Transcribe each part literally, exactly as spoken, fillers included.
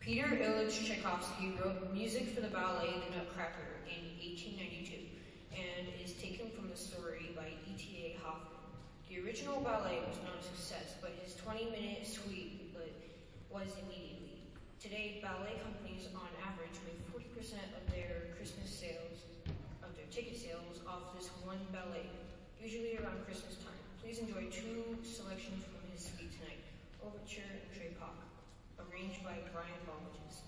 Peter Ilyich Tchaikovsky wrote music for the ballet The Nutcracker in eighteen ninety-two and is taken from the story by E T A Hoffman. The original ballet was not a success, but his twenty-minute suite was immediately. Today, ballet companies on average make forty percent of their Christmas sales, of their ticket sales, off this one ballet, usually around Christmas time. Please enjoy two selections from his suite tonight, Overture and Trepach, arranged by Brian Ballages.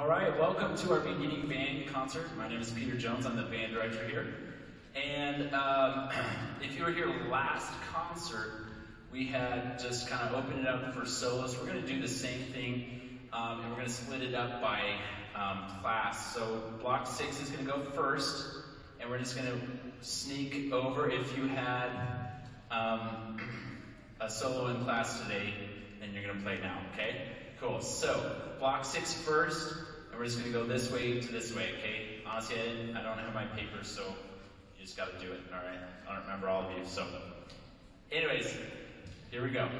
All right, welcome to our beginning band concert. My name is Peter Jones, I'm the band director here. And um, if you were here last concert, we had just kind of opened it up for solos. We're going to do the same thing, um, and we're going to split it up by um, class. So block six is going to go first, and we're just going to sneak over. If you had um, a solo in class today, then you're going to play now, okay? Cool. So block six first, and we're just going to go this way to this way, okay? Honestly, I, didn't, I don't have my papers, so you just got to do it, all right? I don't remember all of you, so. Anyways, here we go.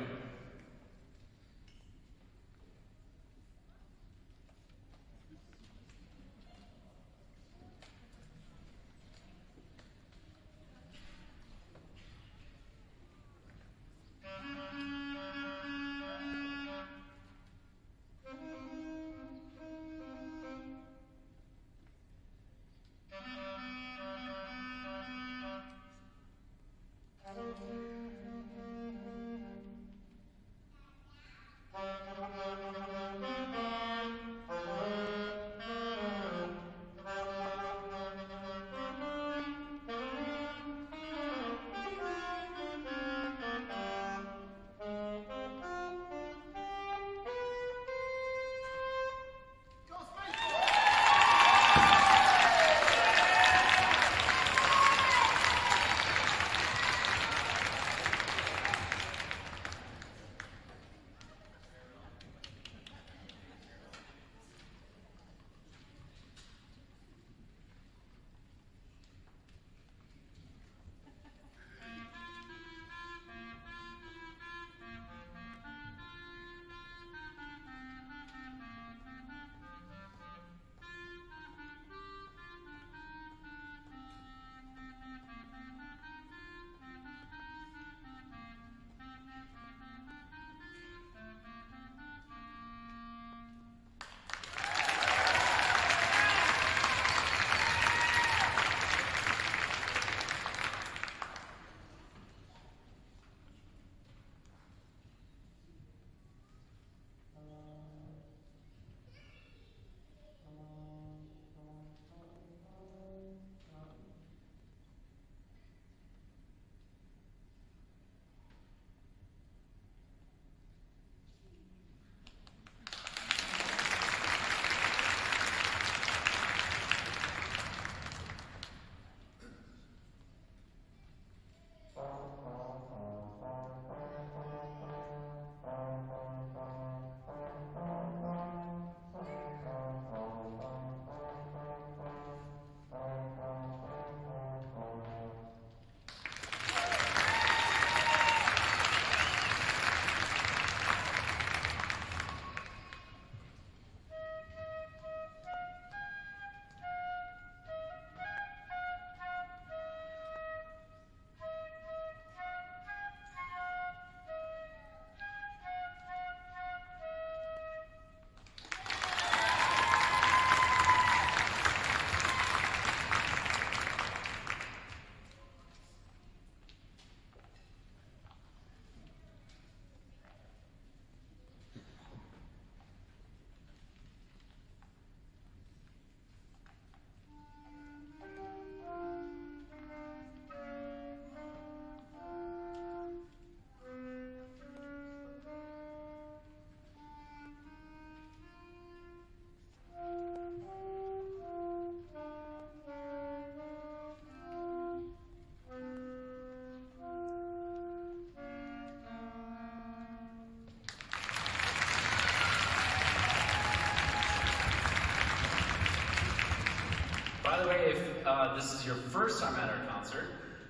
By the way, if uh, this is your first time at our concert,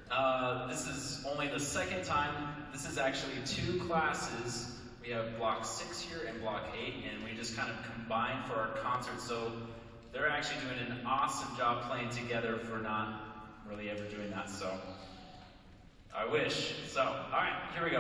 uh, this is only the second time. This is actually two classes. We have block six here and block eight, and we just kind of combined for our concert. So they're actually doing an awesome job playing together for not really ever doing that. So I wish. So, all right, here we go.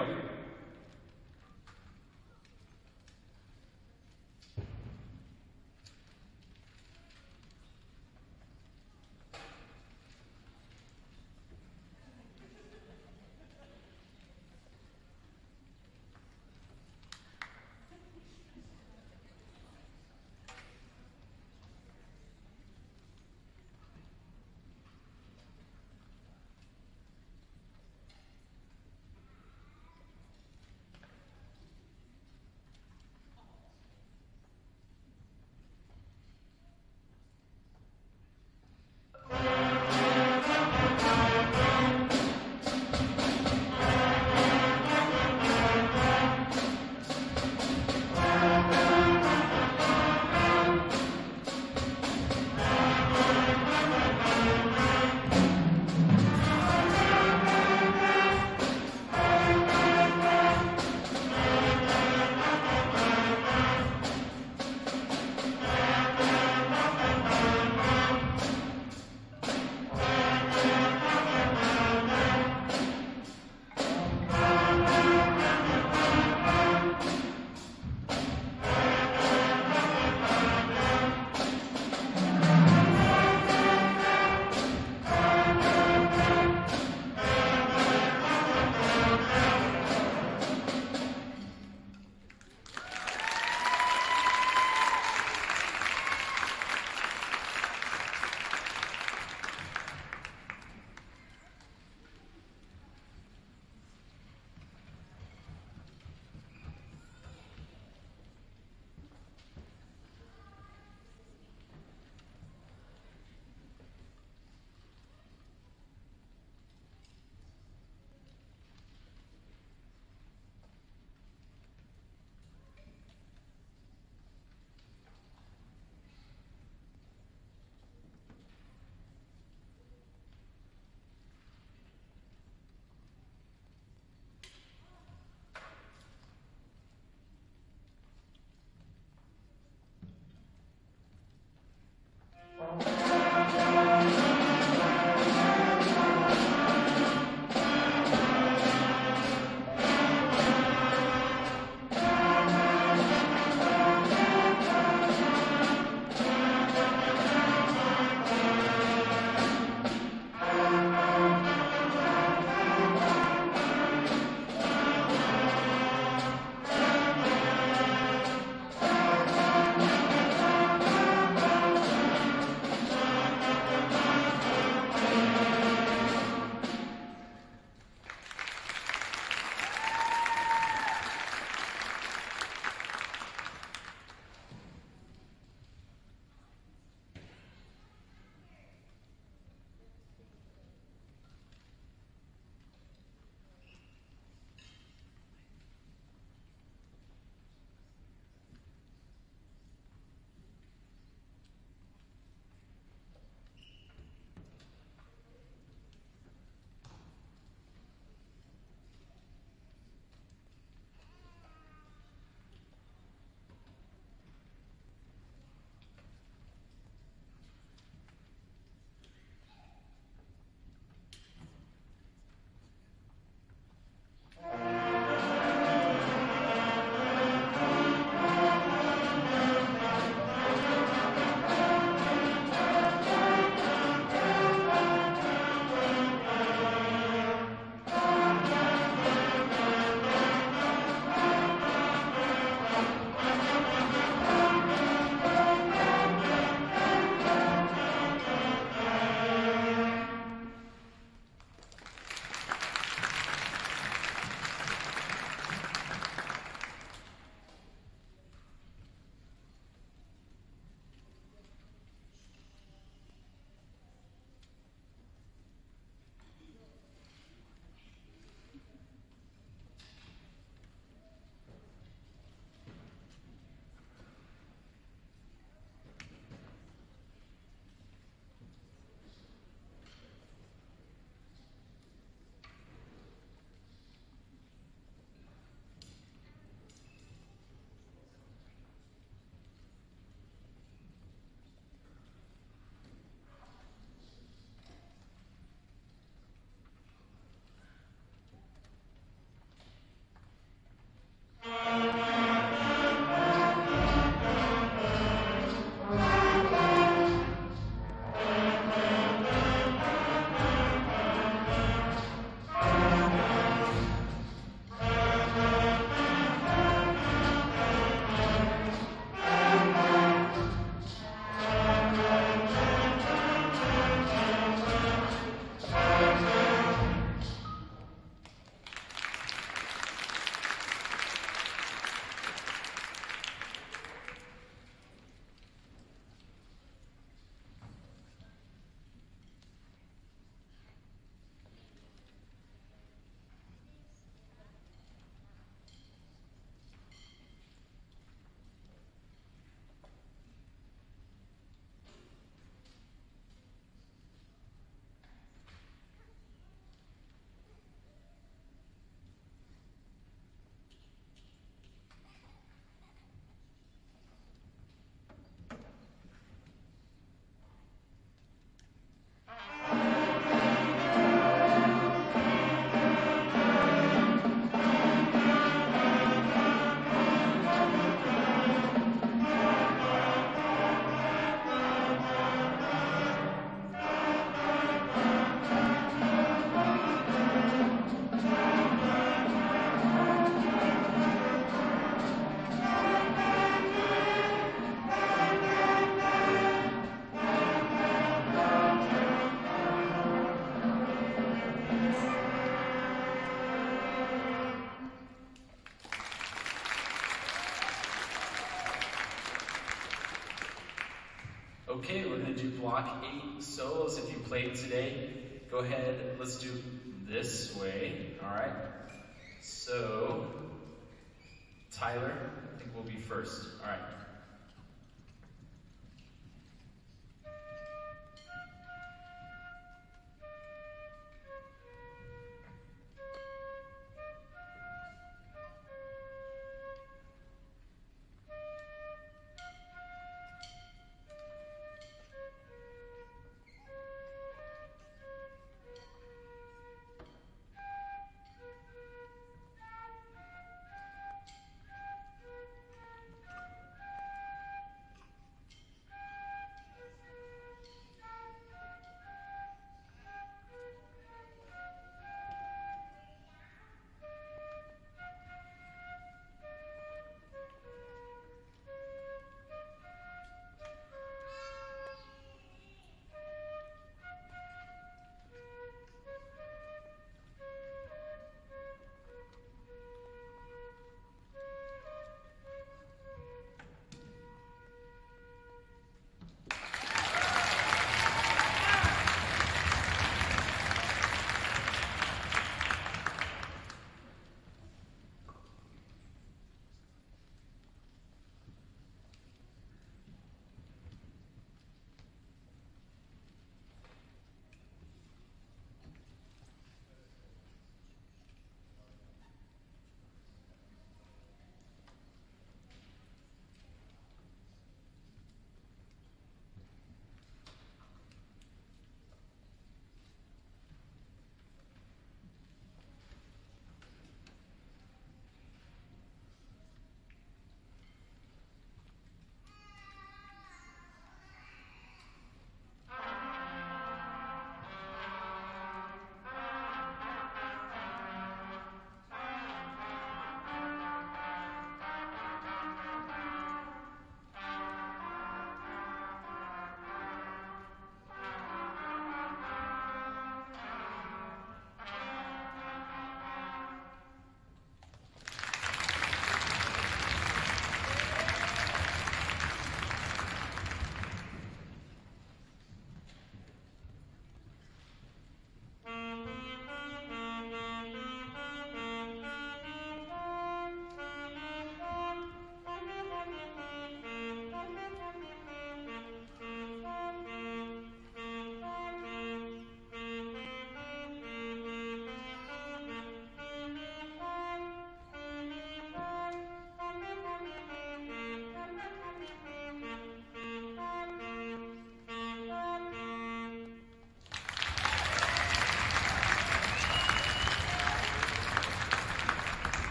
Okay, we're gonna do block eight solos. If you played today, go ahead, let's do this way, all right? So, Tyler, I think we'll be first, all right.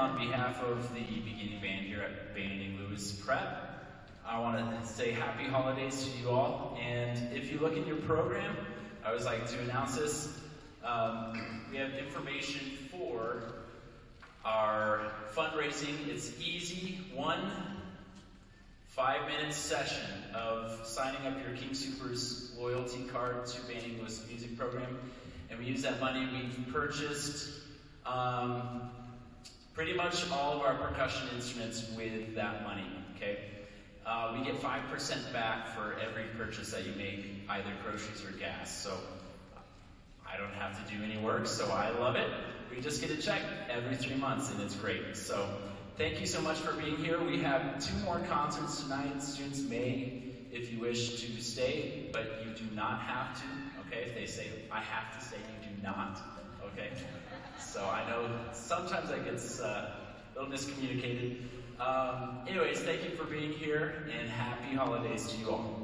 on behalf of the beginning band here at Banding Lewis Prep, I want to say happy holidays to you all. And if you look in your program, I always like to announce this. Um, we have information for our fundraising. It's easy, one five-minute session of signing up your King Soopers loyalty card to Banding Lewis Music Program. And we use that money. We've purchased um, pretty much all of our percussion instruments with that money, okay? Uh, we get five percent back for every purchase that you make, either groceries or gas. So I don't have to do any work, so I love it. We just get a check every three months, and it's great. So thank you so much for being here. We have two more concerts tonight. Students may, if you wish, to stay, but you do not have to, okay? If they say, I have to stay, you do not, okay? So I know sometimes that gets uh, a little miscommunicated. Um, anyways, thank you for being here, and happy holidays to you all.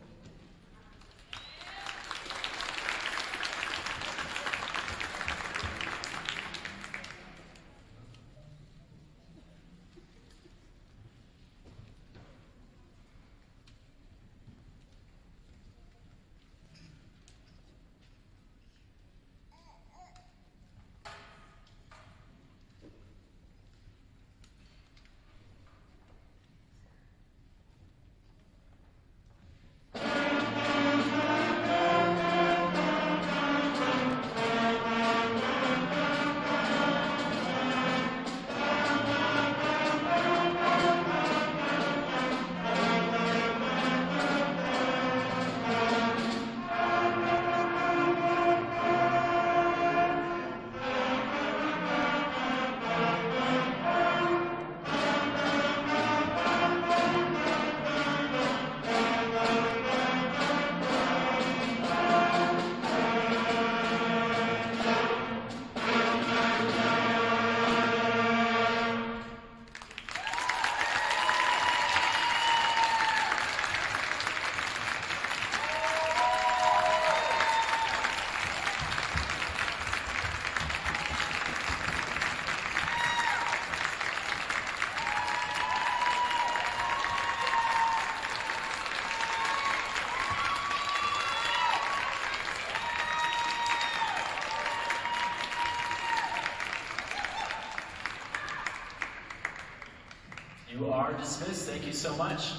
You are dismissed. Thank you so much.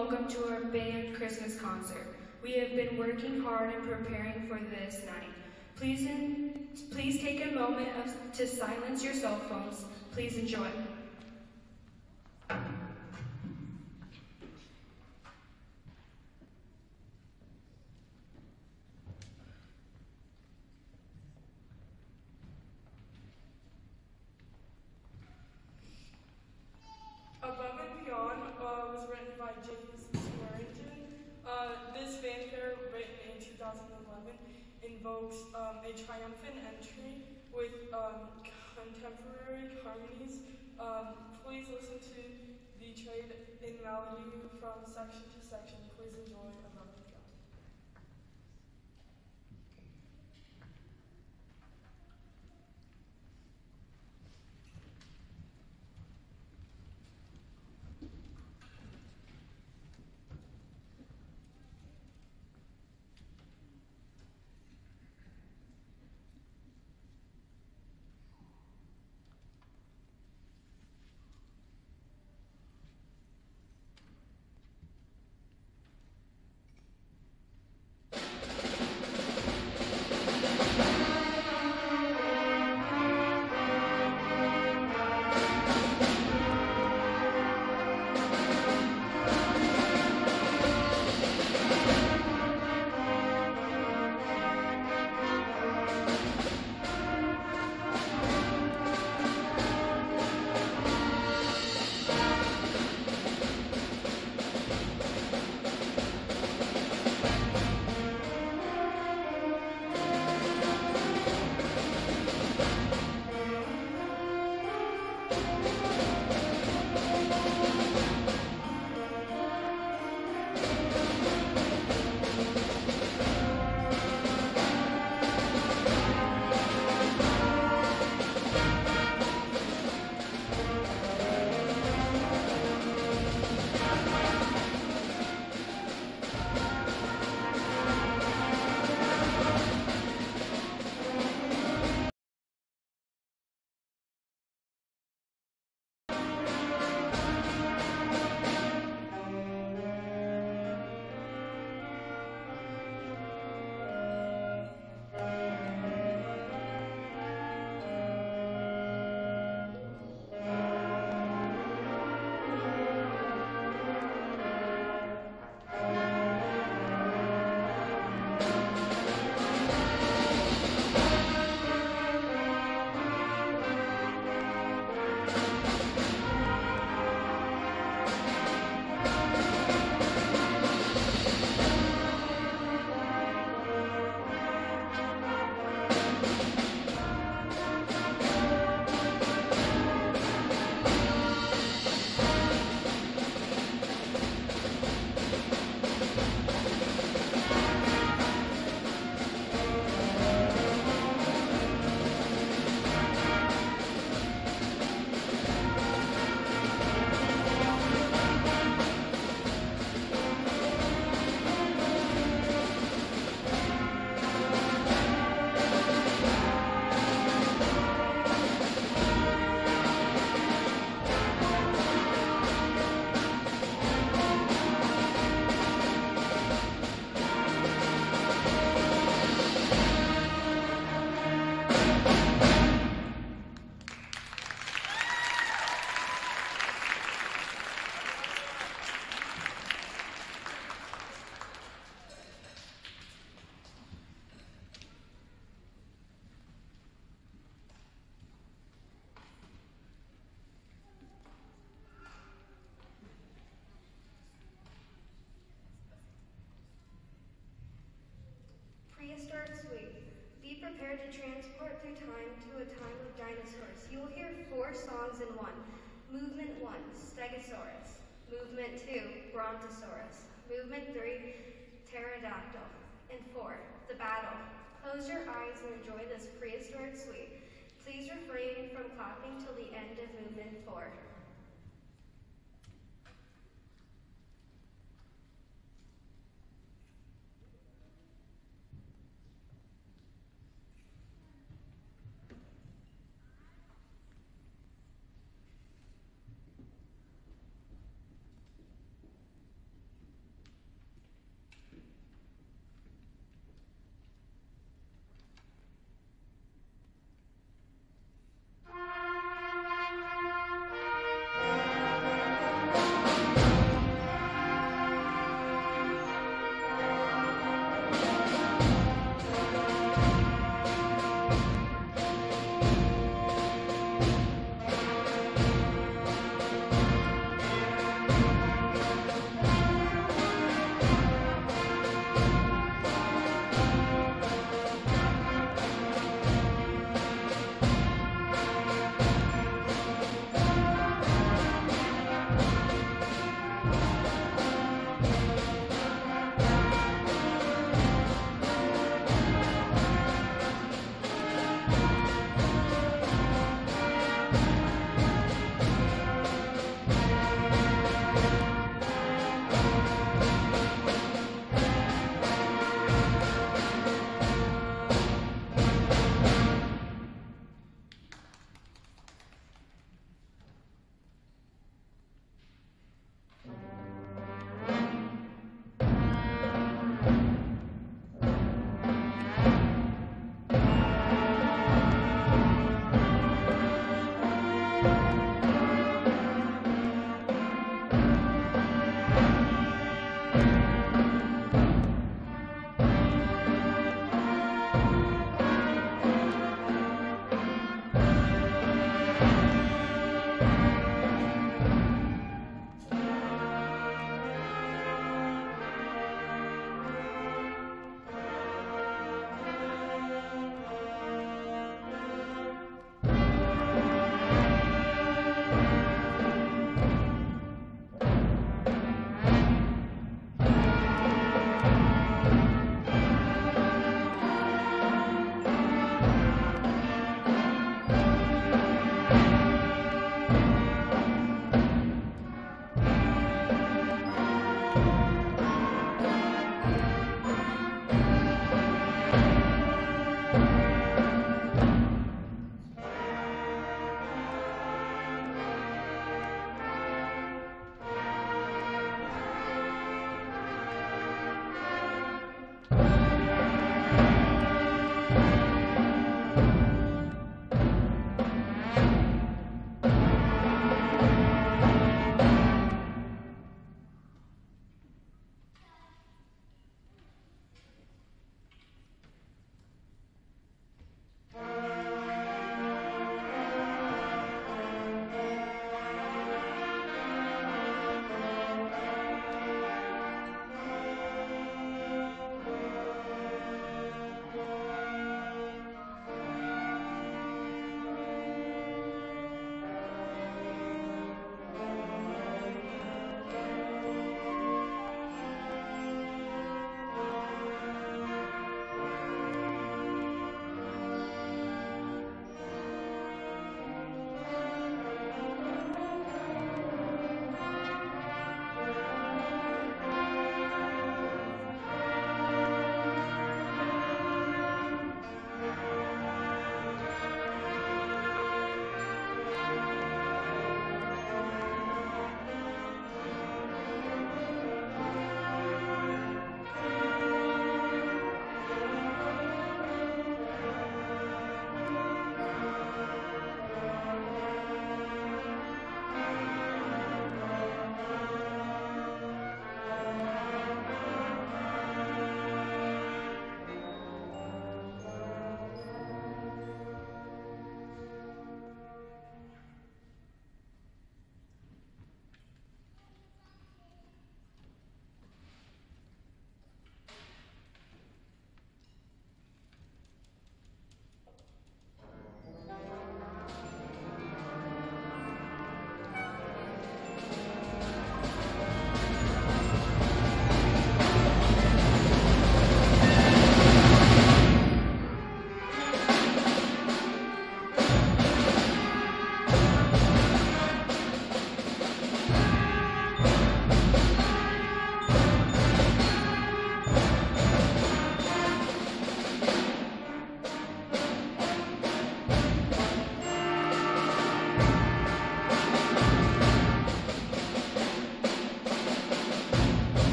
welcome to our band Christmas concert. We have been working hard and preparing for this night. Please, in, please take a moment of, to silence your cell phones. Please enjoy. Above and Beyond uh, was written by James Swearingen. Uh, this fanfare, written in two thousand eleven, invokes um, a triumphant entry with um, contemporary harmonies. Um, please listen to the trade in melody from section to section. Please enjoy Above and Beyond. Prehistoric Suite. Be prepared to transport through time to a time of dinosaurs. You will hear four songs in one. Movement one, Stegosaurus. Movement two, Brontosaurus. Movement three, Pterodactyl. And four, The Battle. Close your eyes and enjoy this prehistoric suite. Please refrain from clapping till the end of movement four.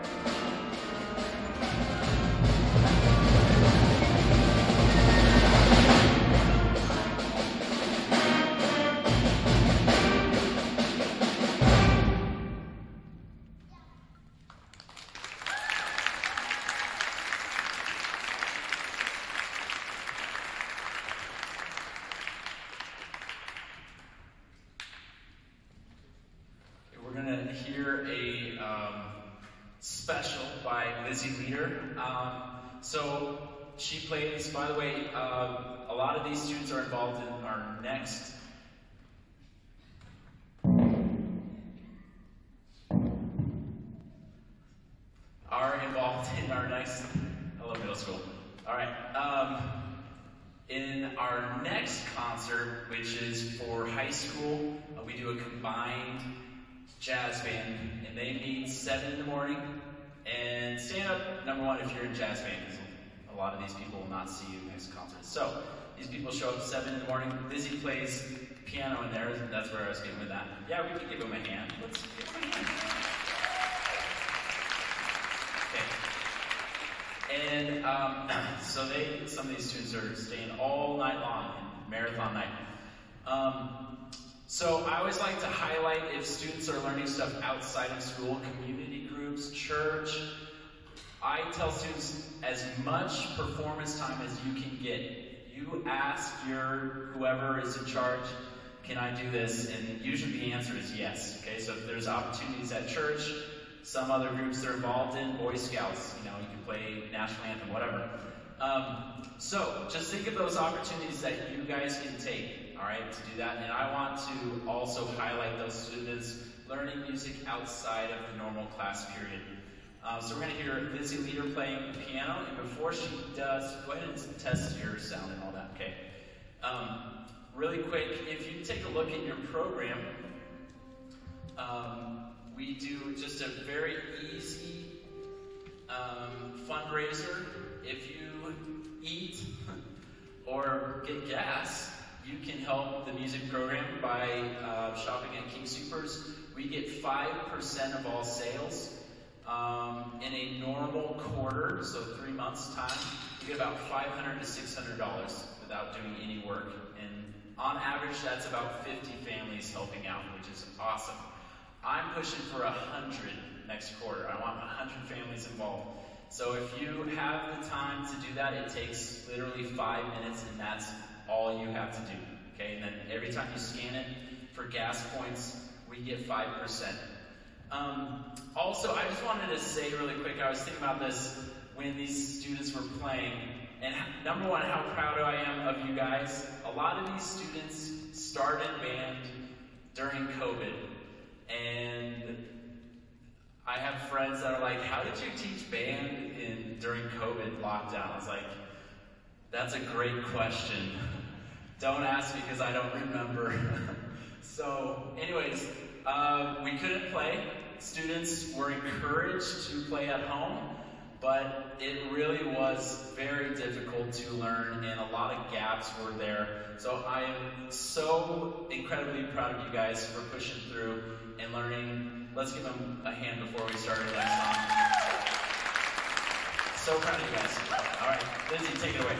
Hear a um, special by Lizzie Leader. Um, so she plays, by the way, uh, a lot of these students are involved in our next are involved in our next, hello middle school. All right. Um, in our next concert, which is for high school, uh, we do a combined jazz band, and they meet seven in the morning. And stand up, number one, if you're in jazz band, because a lot of these people will not see you next concert. So these people show up seven in the morning. Lizzie plays piano in there, and that's where I was getting with that. Yeah, we could give him a hand. Let's give him a hand. Okay. And um, so they, some of these students are staying all night long, marathon night. Um, So I always like to highlight if students are learning stuff outside of school, community groups, church. I tell students as much performance time as you can get. You ask your whoever is in charge, can I do this? And usually the answer is yes. Okay, so if there's opportunities at church, some other groups they're involved in, Boy Scouts, you know, you can play national anthem, whatever. Um, so just think of those opportunities that you guys can take. All right, to do that. And I want to also highlight those students learning music outside of the normal class period. Um, so we're going to hear Lizzie Leader playing the piano. And before she does, go ahead and test your sound and all that, okay? Um, really quick, if you take a look at your program, um, we do just a very easy um, fundraiser. If you eat or get gas, you can help the music program by uh, shopping at King Soopers. We get five percent of all sales. Um, in a normal quarter, so three months time, you get about five hundred to six hundred dollars without doing any work. And on average, that's about fifty families helping out, which is awesome. I'm pushing for one hundred next quarter. I want one hundred families involved. So if you have the time to do that, it takes literally five minutes, and that's all you have to do, okay? And then every time you scan it for gas points, we get five percent. Um, also, I just wanted to say really quick, I was thinking about this when these students were playing, and number one, how proud I am of you guys. A lot of these students started band during COVID, and I have friends that are like, how did you teach band in during COVID lockdown? I was like, that's a great question. Don't ask me because I don't remember. So anyways, uh, we couldn't play. Students were encouraged to play at home, but it really was very difficult to learn, and a lot of gaps were there. So I am so incredibly proud of you guys for pushing through and learning. Let's give them a hand before we start our next song. So proud of you guys. All right, Lizzie, take it away.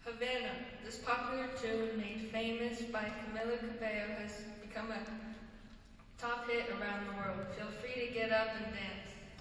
Havana, this popular tune made famous by Camila Cabello has become a top hit around the world. Feel free to get up and dance.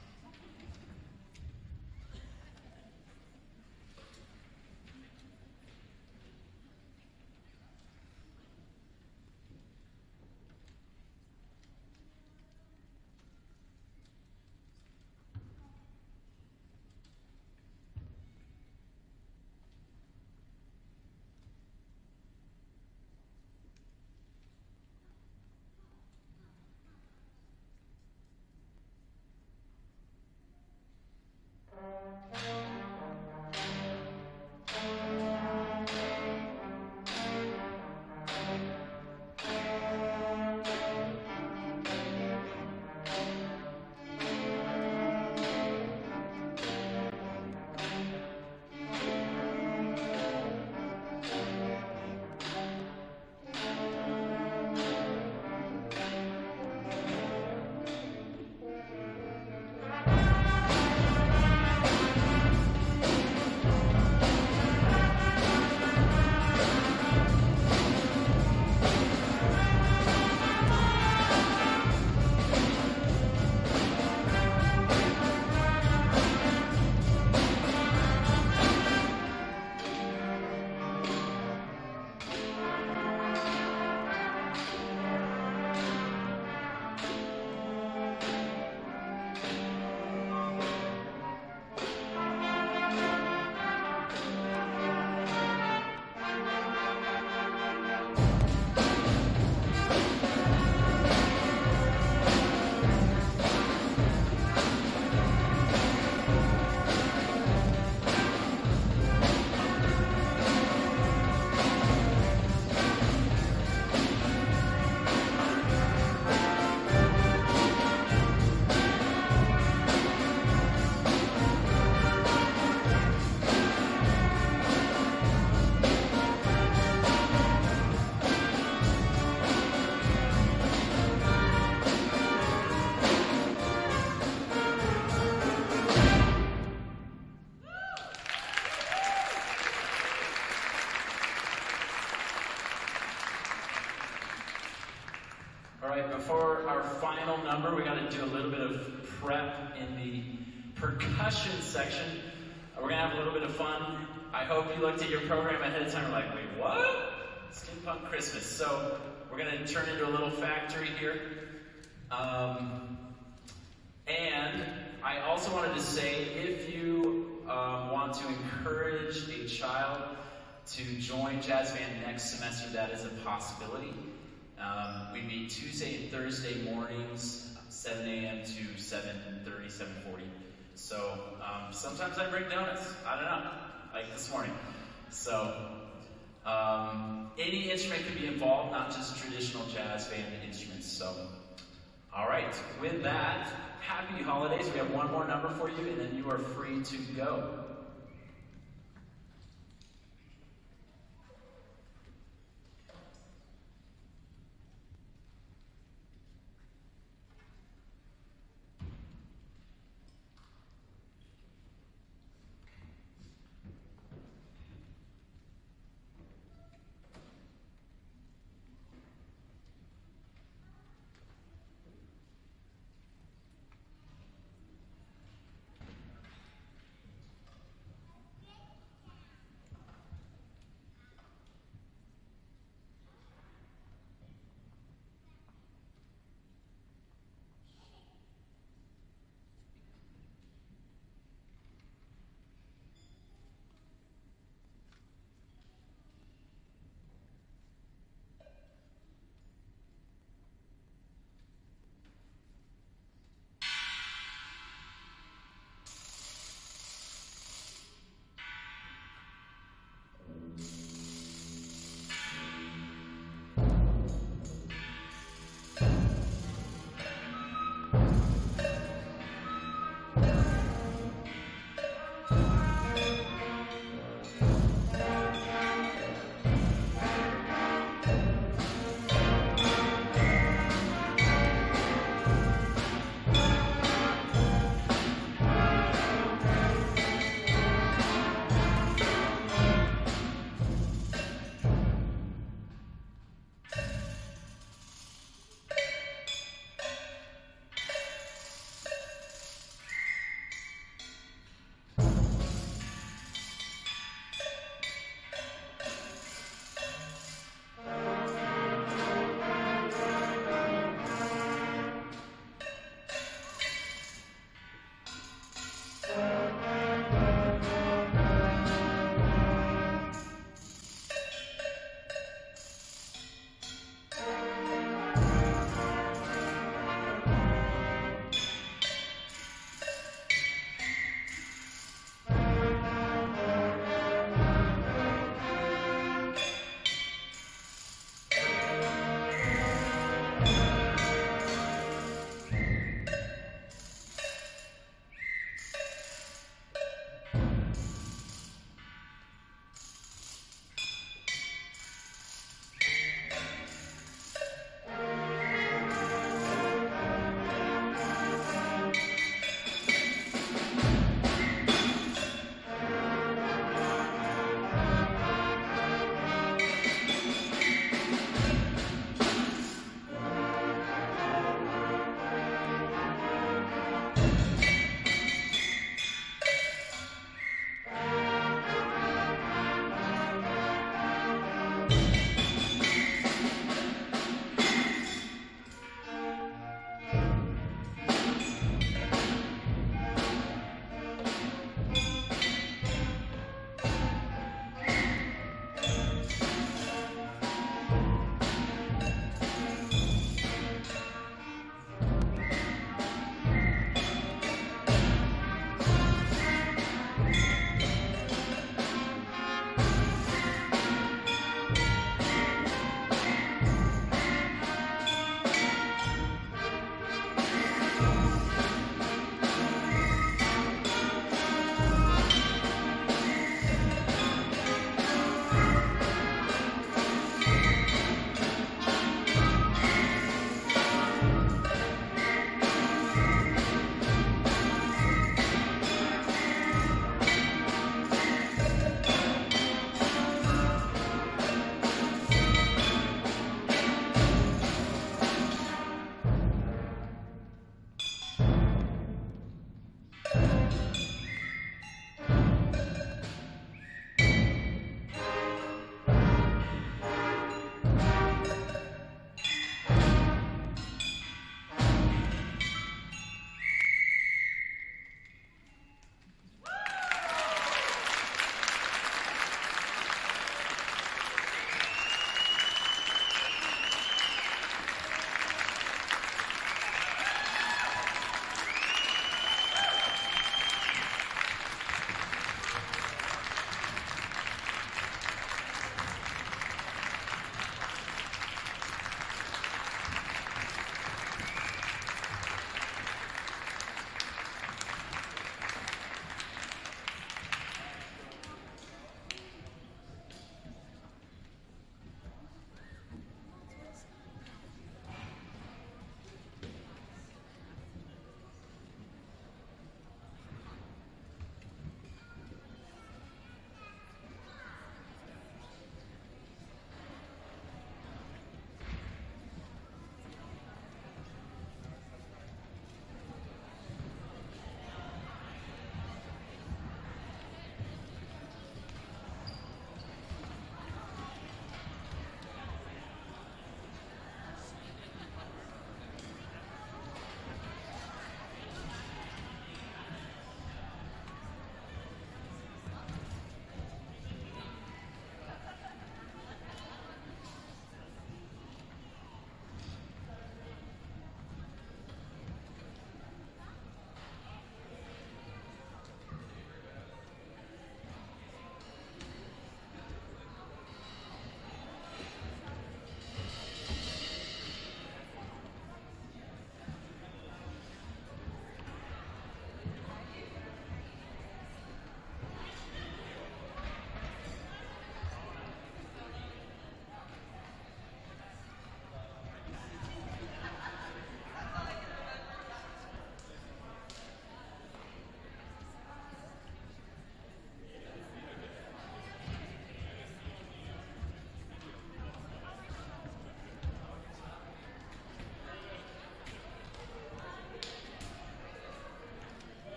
Before our final number, we got to do a little bit of prep in the percussion section. We're going to have a little bit of fun. I hope you looked at your program ahead of time and were like, wait, what? Steampunk Christmas. So we're going to turn into a little factory here. Um, and I also wanted to say, if you um, want to encourage a child to join jazz band next semester, that is a possibility. Um, we meet Tuesday and Thursday mornings, seven A M to seven thirty, seven forty. So um, sometimes I bring donuts. I don't know, like this morning. So um, any instrument could be involved, not just traditional jazz band instruments. So, all right. With that, happy holidays. We have one more number for you, and then you are free to go.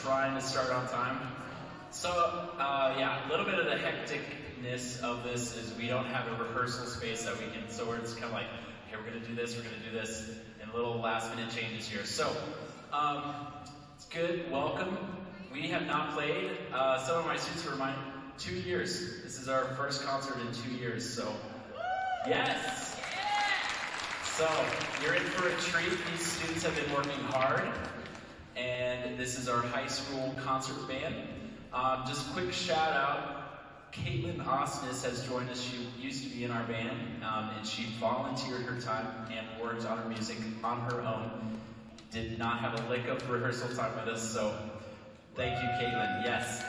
trying to start on time. So, uh, yeah, a little bit of the hecticness of this is we don't have a rehearsal space that we can, so we're just kind of like, okay, we're gonna do this, we're gonna do this, and little last minute changes here. So, um, it's good, welcome. We have not played, uh, some of my students were mine, two years. This is our first concert in two years, so, yes! So, you're in for a treat. These students have been working hard, and this is our high school concert band. Um, just a quick shout out, Caitlin Osnes has joined us. She used to be in our band, um, and she volunteered her time and worked on her music on her own. Did not have a lick of rehearsal time with us, so thank you, Caitlin. Yes.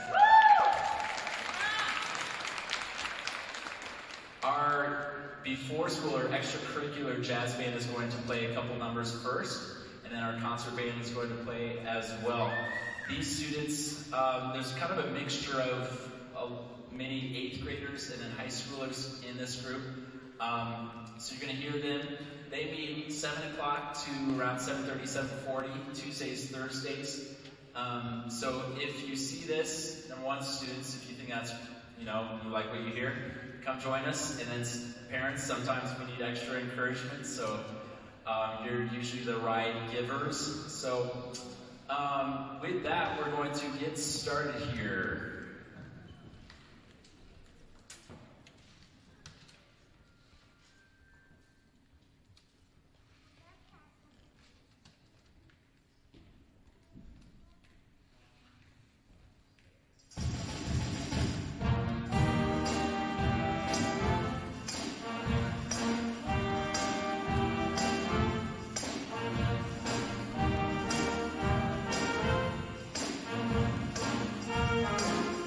Our before school or extracurricular jazz band is going to play a couple numbers first, and then our concert band is going to play as well. These students, um, there's kind of a mixture of uh, many eighth graders and then high schoolers in this group. Um, so you're going to hear them. They meet seven o'clock to around seven thirty, seven forty, Tuesdays, Thursdays. Um, so if you see this, number one, students, if you think that's, you know, you like what you hear, come join us. And then parents, sometimes we need extra encouragement. So um, you're usually the ride givers. So um, with that, we're going to get started here. Thank you.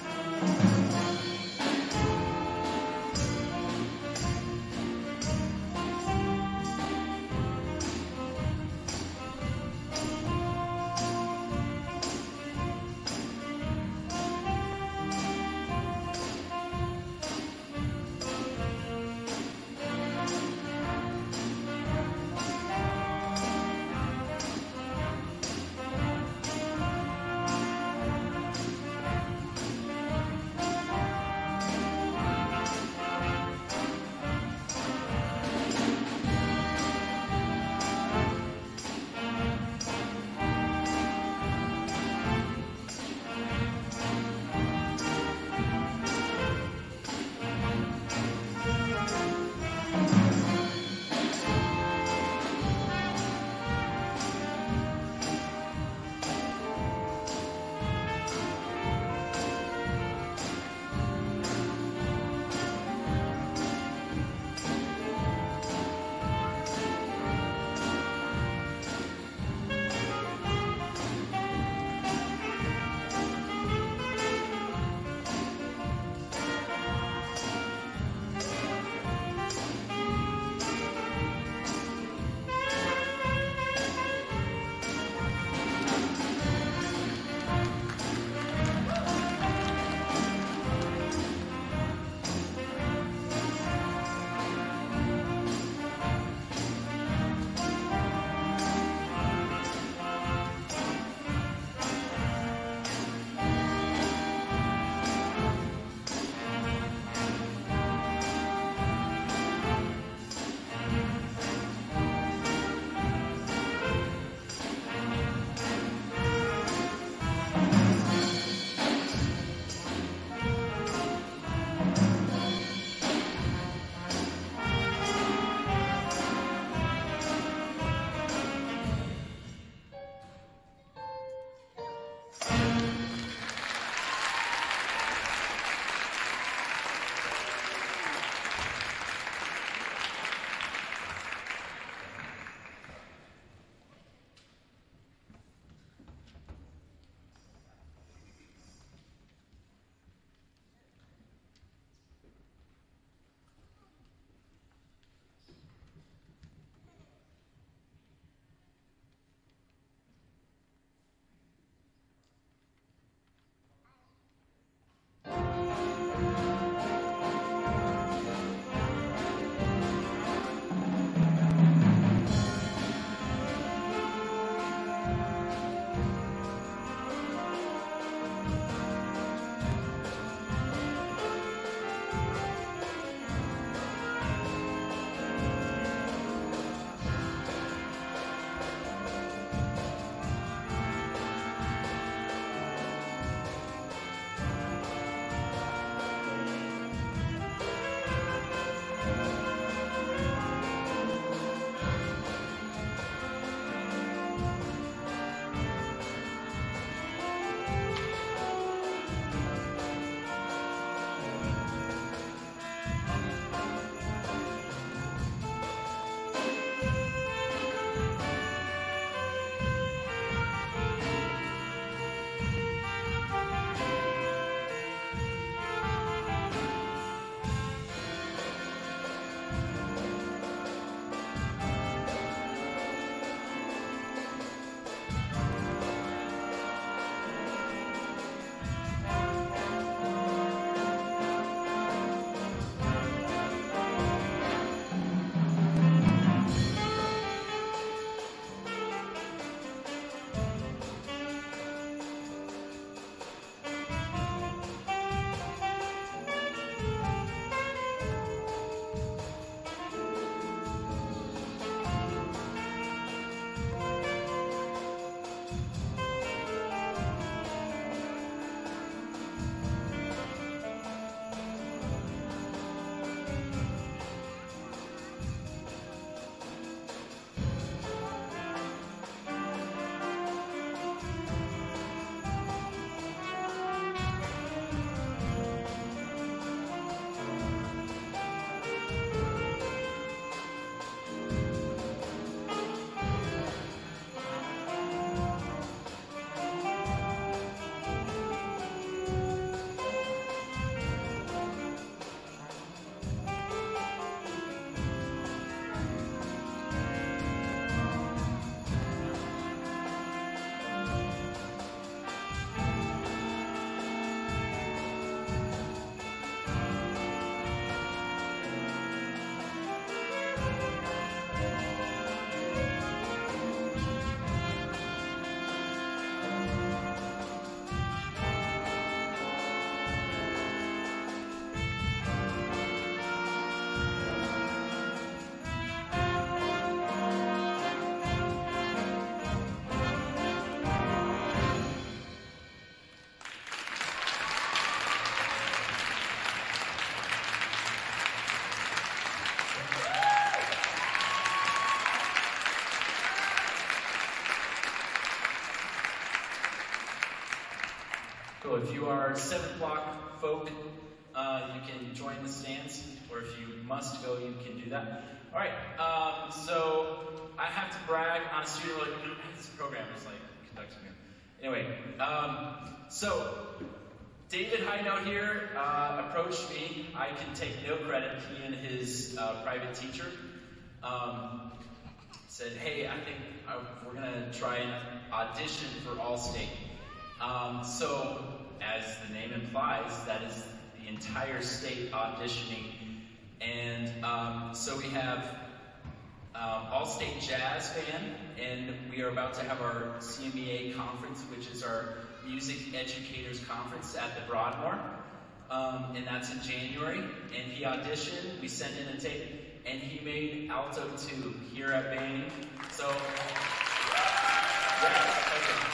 Cool. If you are seventh block folk, uh, you can join the stands, or if you must go, you can do that. All right. Um, so I have to brag on a student. Like, this program is like conducting me. Anyway, um, so David Highnote here uh, approached me. I can take no credit. He and his uh, private teacher um, said, "Hey, I think uh, we're gonna try and audition for All-State." Um, so, as the name implies, that is the entire state auditioning. And um, so we have um, All-State Jazz Band, and we are about to have our C M E A conference, which is our Music Educators Conference at the Broadmoor. Um, and that's in January. And he auditioned, we sent in a tape, and he made alto two here at Banning. So, yeah, okay.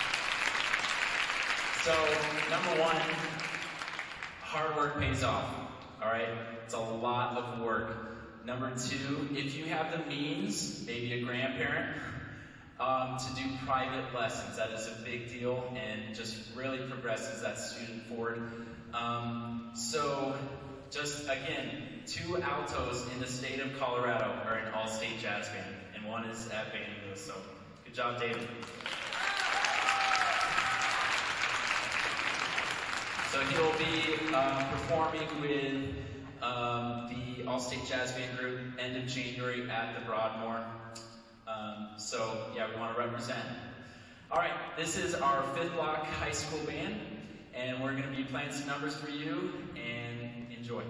So, number one, hard work pays off, all right? It's a lot of work. Number two, if you have the means, maybe a grandparent, um, to do private lessons, that is a big deal and just really progresses that student forward. Um, so, just again, two altos in the state of Colorado are in All-State Jazz Band, and one is at Banning Lewis, so good job, David. So he'll be uh, performing with um, the All-State Jazz Band group end of January at the Broadmoor. Um, so yeah, we want to represent. All right, this is our fifth block high school band, and we're going to be playing some numbers for you, and enjoy.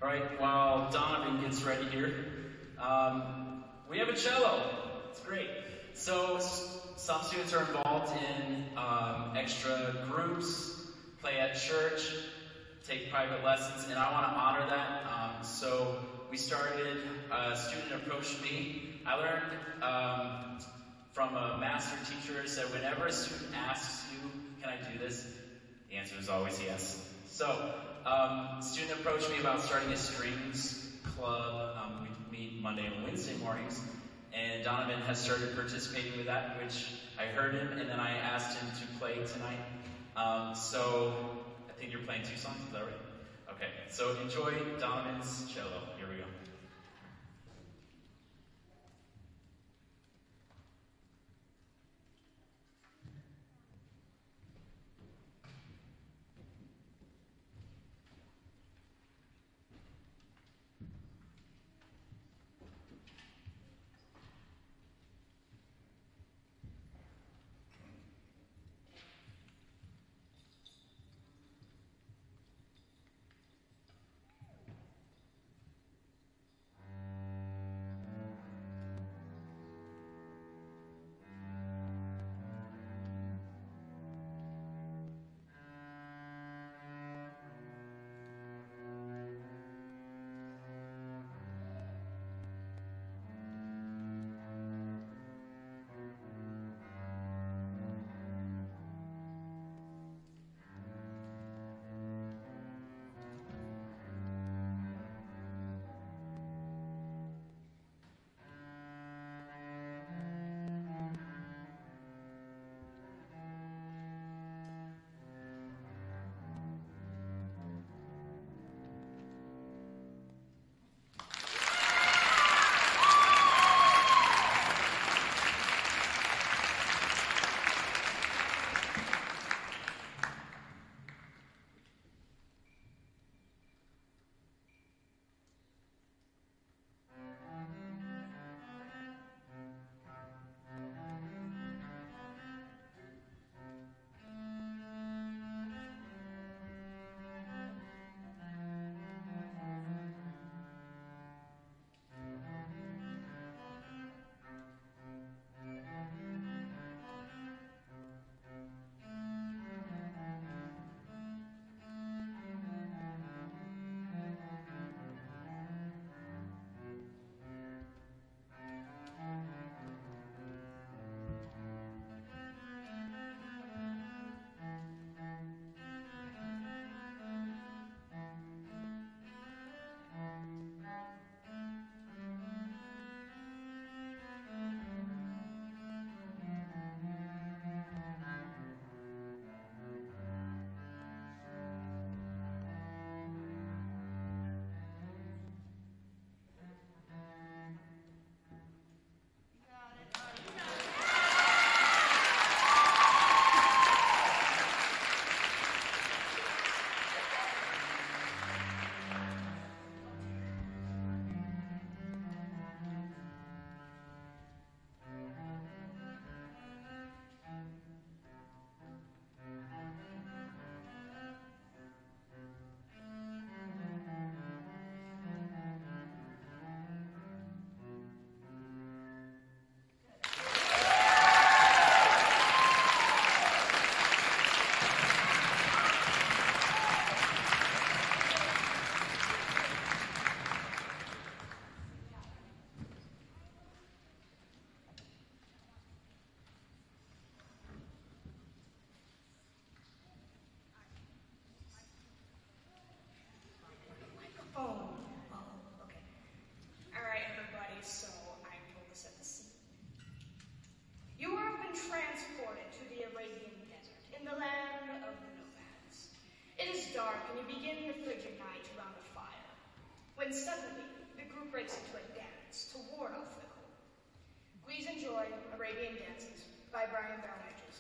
All right, while Donovan gets ready here, um, we have a cello. It's great. So some students are involved in um, extra groups, play at church, take private lessons, and I want to honor that. Um, so we started, a student approached me. I learned um, from a master teacher who said whenever a student asks you, can I do this? The answer is always yes. So um, a student approached me about starting a strings club. Um, we meet Monday and Wednesday mornings. And Donovan has started participating with that, which I heard him, and then I asked him to play tonight. Um, so I think you're playing two songs, is that right? Okay, so enjoy Donovan's cello. Here we go. when suddenly the group breaks into a dance to ward off the cold. Please enjoy Arabian Dances by Brian Brown Edges.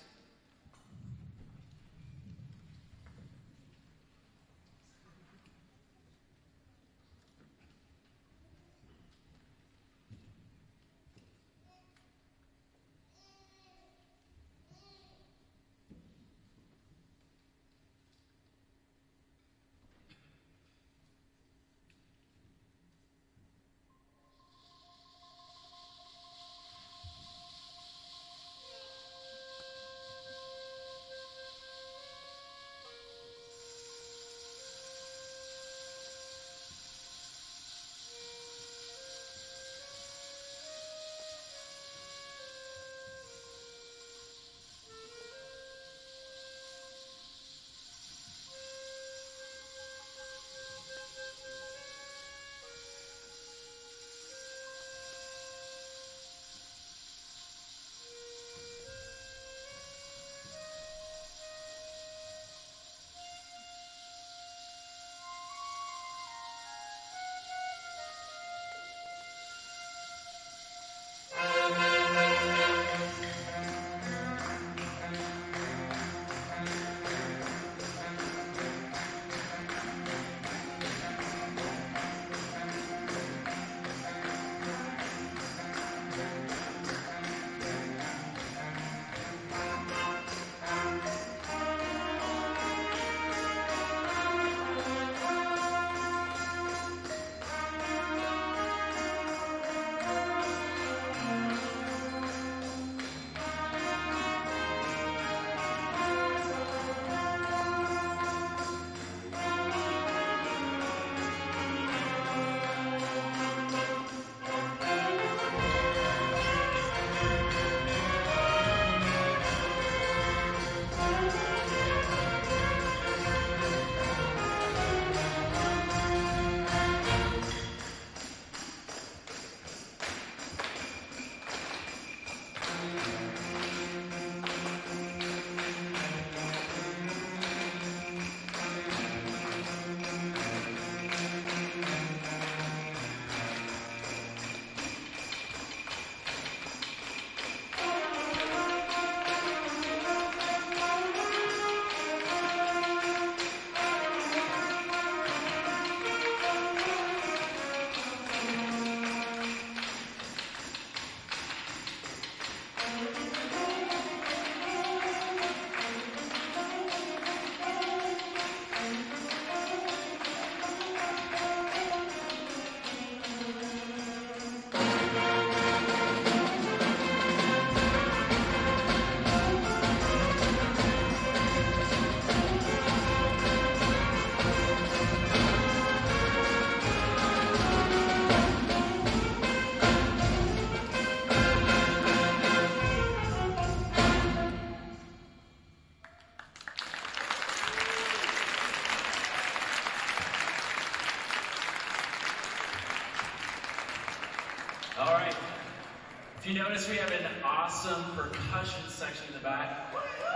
If you notice, we have an awesome percussion section in the back.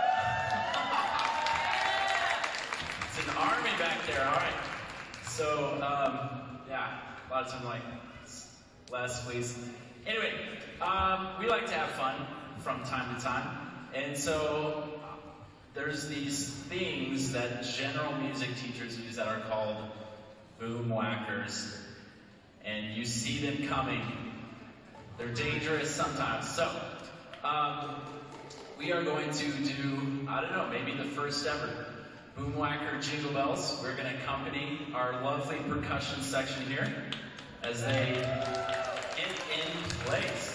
It's an army back there, all right. So, um, yeah, a lot of time like, less, please. Anyway, um, we like to have fun from time to time. And so, there's these things that general music teachers use that are called boom whackers. And you see them coming. They're dangerous sometimes. So, um, we are going to do, I don't know, maybe the first ever boom whacker jingle bells. We're going to accompany our lovely percussion section here as they get in place.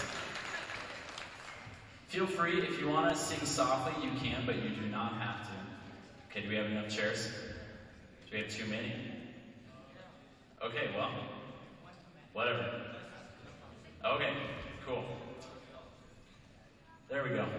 Feel free, if you want to sing softly, you can, but you do not have to. Okay, do we have enough chairs? Do we have too many? Okay, well, whatever. Okay, cool. There we go.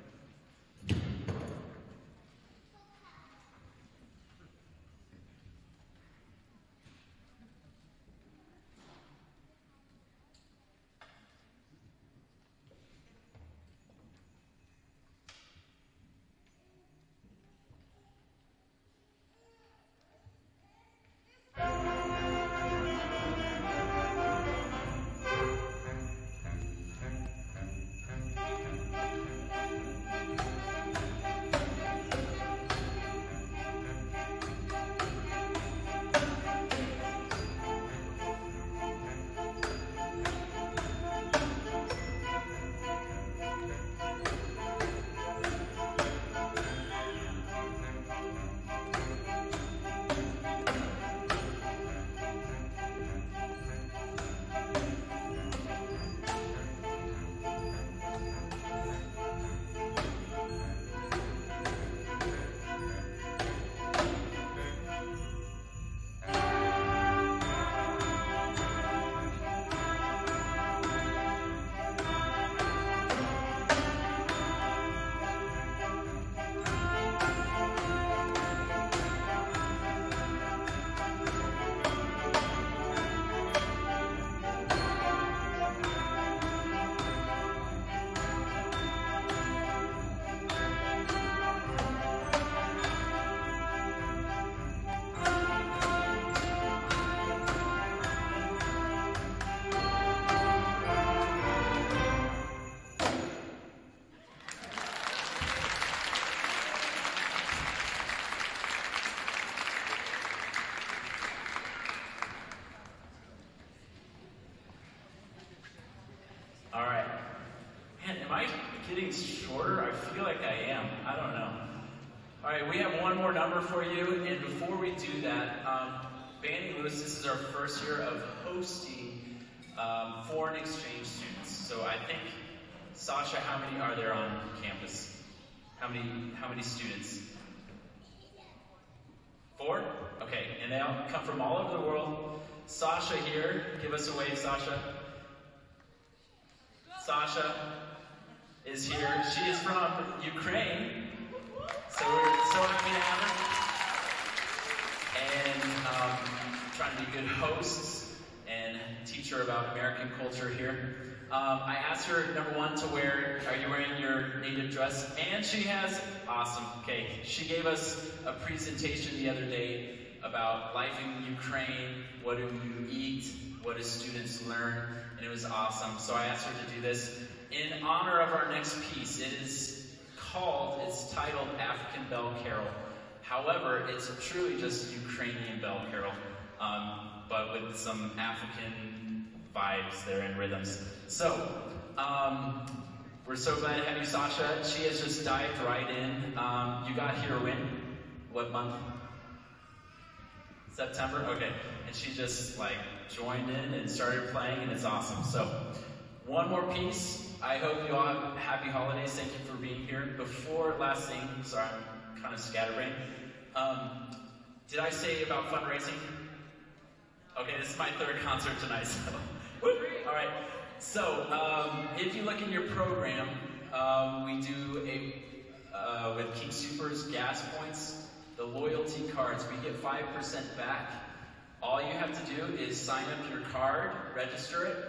Getting shorter? I feel like I am. I don't know. All right, we have one more number for you, and before we do that, um, Bandy Lewis, this is our first year of hosting um, foreign exchange students. So I think, Sasha, how many are there on campus? How many? How many students? Four? Okay, and they all come from all over the world. Sasha here, give us a wave, Sasha. Sasha is here. She is from Ukraine, so we're so happy to have her. And um, trying to be good hosts and teach her about American culture here. Um, I asked her, number one, to wear, are you wearing your native dress? And she has, awesome, okay. She gave us a presentation the other day about life in Ukraine, what do you eat, what do students learn, and it was awesome. So I asked her to do this in honor of our next piece. It is called, it's titled African Bell Carol. However, it's truly just Ukrainian bell carol, um, but with some African vibes there and rhythms. So, um, we're so glad to have you, Sasha. She has just dived right in. Um, you got here when? What month? September? Okay. And she just like joined in and started playing, and it's awesome. So, one more piece. I hope you all have happy holidays. Thank you for being here. Before last thing, sorry, I'm kind of scatterbrained. Um, did I say about fundraising? Okay, this is my third concert tonight, so whoop. All right. So, um, if you look in your program, um, we do a, uh, with King Soopers gas points, the loyalty cards, we get five percent back. All you have to do is sign up your card, register it,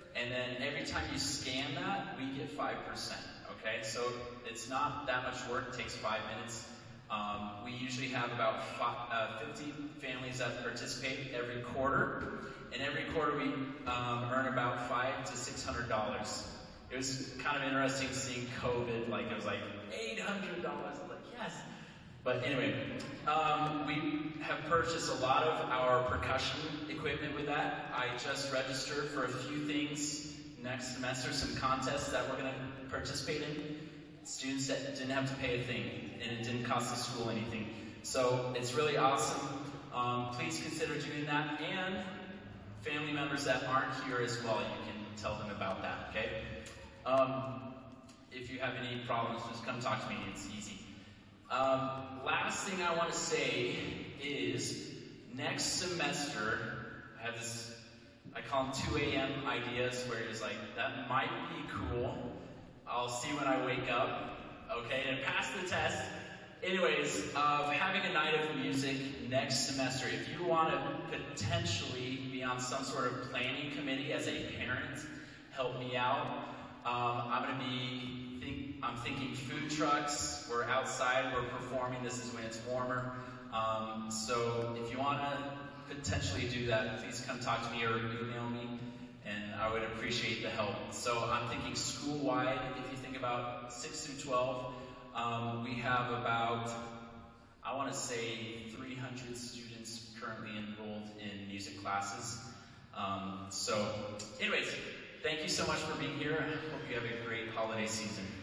and then every time you scan that, we get five percent, okay? So it's not that much work, it takes five minutes. Um, we usually have about five, uh, fifty families that participate every quarter, and every quarter we um, earn about five to six hundred dollars. It was kind of interesting seeing COVID, like it was like eight hundred dollars. I was like, yes. But anyway, um, we have purchased a lot of our percussion equipment with that. I just registered for a few things next semester, some contests that we're going to participate in. Students that didn't have to pay a thing, and it didn't cost the school anything. So it's really awesome. Um, please consider doing that, and family members that aren't here as well, you can tell them about that, okay? Um, if you have any problems, just come talk to me, it's easy. Um, last thing I want to say is, next semester, I have this, I call them two A M ideas, where it's like, that might be cool. I'll see when I wake up, okay, and pass the test. Anyways, uh, having a night of music next semester, if you want to potentially be on some sort of planning committee as a parent, help me out. Um, I'm going to be, think, I'm thinking food trucks, we're outside, we're performing, this is when it's warmer. Um, so if you want to potentially do that, please come talk to me or email me, and I would appreciate the help. So I'm thinking school-wide, if you think about six through twelve, um, we have about, I want to say, three hundred students currently enrolled in music classes. Um, so anyways, thank you so much for being here. I hope you have a great holiday season.